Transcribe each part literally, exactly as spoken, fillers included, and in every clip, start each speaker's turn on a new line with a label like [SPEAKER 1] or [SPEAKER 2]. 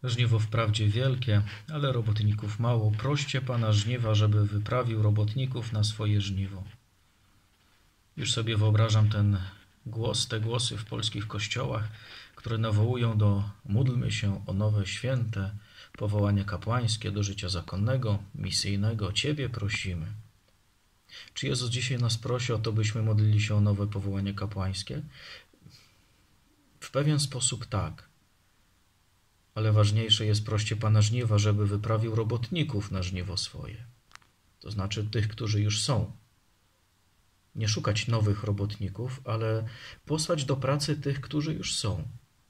[SPEAKER 1] Żniwo wprawdzie wielkie, ale robotników mało. Proście Pana żniwa, żeby wyprawił robotników na swoje żniwo. Już sobie wyobrażam ten głos, te głosy w polskich kościołach, które nawołują do módlmy się o nowe święte powołanie kapłańskie do życia zakonnego, misyjnego. Ciebie prosimy. Czy Jezus dzisiaj nas prosi o to, byśmy modlili się o nowe powołanie kapłańskie? W pewien sposób tak. Ale ważniejsze jest proście Pana żniwa, żeby wyprawił robotników na żniwo swoje. To znaczy tych, którzy już są. Nie szukać nowych robotników, ale posłać do pracy tych, którzy już są.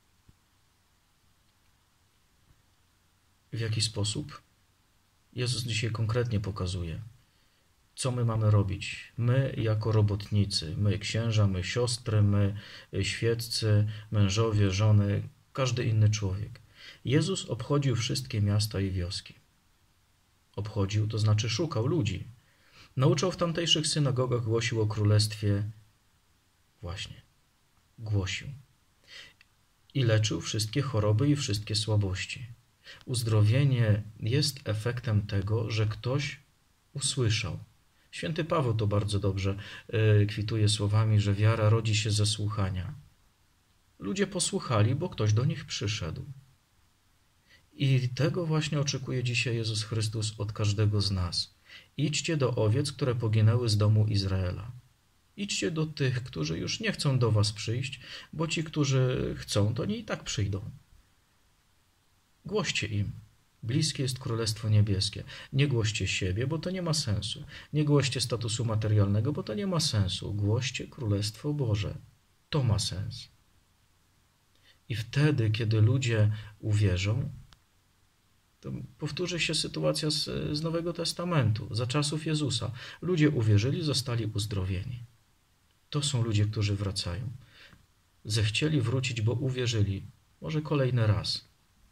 [SPEAKER 1] W jaki sposób? Jezus dzisiaj konkretnie pokazuje, co my mamy robić. My jako robotnicy, my księża, my siostry, my świeccy, mężowie, żony, każdy inny człowiek. Jezus obchodził wszystkie miasta i wioski. Obchodził, to znaczy szukał ludzi. Nauczał w tamtejszych synagogach, głosił o królestwie. Właśnie, głosił. I leczył wszystkie choroby i wszystkie słabości. Uzdrowienie jest efektem tego, że ktoś usłyszał. Święty Paweł to bardzo dobrze kwituje słowami, że wiara rodzi się ze słuchania. Ludzie posłuchali, bo ktoś do nich przyszedł. I tego właśnie oczekuje dzisiaj Jezus Chrystus od każdego z nas. Idźcie do owiec, które poginęły z domu Izraela. Idźcie do tych, którzy już nie chcą do was przyjść, bo ci, którzy chcą, to nie i tak przyjdą. Głoście im. Bliskie jest Królestwo Niebieskie. Nie głoście siebie, bo to nie ma sensu. Nie głoście statusu materialnego, bo to nie ma sensu. Głoście Królestwo Boże. To ma sens. I wtedy, kiedy ludzie uwierzą, to powtórzy się sytuacja z, z Nowego Testamentu, za czasów Jezusa. Ludzie uwierzyli, zostali uzdrowieni. To są ludzie, którzy wracają. Zechcieli wrócić, bo uwierzyli. Może kolejny raz.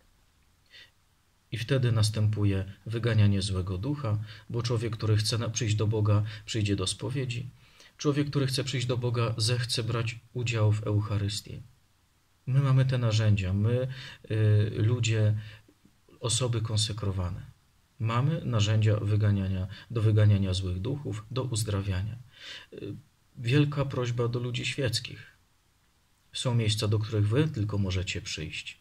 [SPEAKER 1] I wtedy następuje wyganianie złego ducha, bo człowiek, który chce przyjść do Boga, przyjdzie do spowiedzi. Człowiek, który chce przyjść do Boga, zechce brać udział w Eucharystii. My mamy te narzędzia, my, y, ludzie, osoby konsekrowane. Mamy narzędzia wyganiania, do wyganiania złych duchów, do uzdrawiania. Y, wielka prośba do ludzi świeckich. Są miejsca, do których wy tylko możecie przyjść,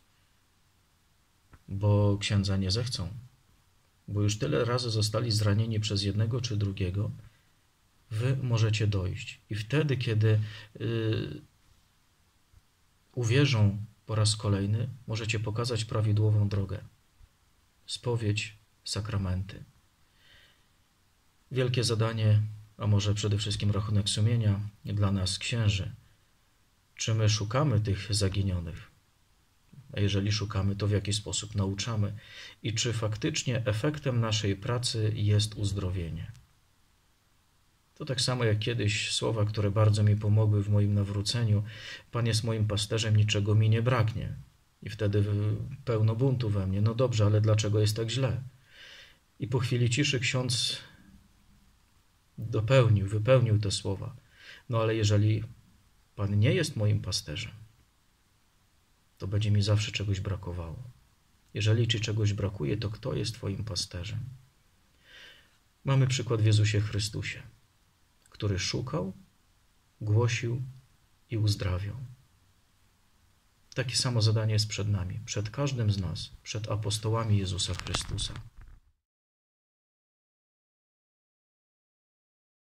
[SPEAKER 1] bo księdza nie zechcą, bo już tyle razy zostali zranieni przez jednego czy drugiego, wy możecie dojść. I wtedy, kiedy y, uwierzą po raz kolejny, możecie pokazać prawidłową drogę. Spowiedź, sakramenty. Wielkie zadanie, a może przede wszystkim rachunek sumienia dla nas, księży. Czy my szukamy tych zaginionych? A jeżeli szukamy, to w jaki sposób nauczamy? I czy faktycznie efektem naszej pracy jest uzdrowienie? To tak samo jak kiedyś słowa, które bardzo mi pomogły w moim nawróceniu. Pan jest moim pasterzem, niczego mi nie braknie. I wtedy pełno buntu we mnie. No dobrze, ale dlaczego jest tak źle? I po chwili ciszy ksiądz dopełnił, wypełnił te słowa. No ale jeżeli Pan nie jest moim pasterzem, to będzie mi zawsze czegoś brakowało. Jeżeli ci czegoś brakuje, to kto jest twoim pasterzem? Mamy przykład w Jezusie Chrystusie, który szukał, głosił i uzdrawiał. Takie samo zadanie jest przed nami, przed każdym z nas, przed apostołami Jezusa Chrystusa.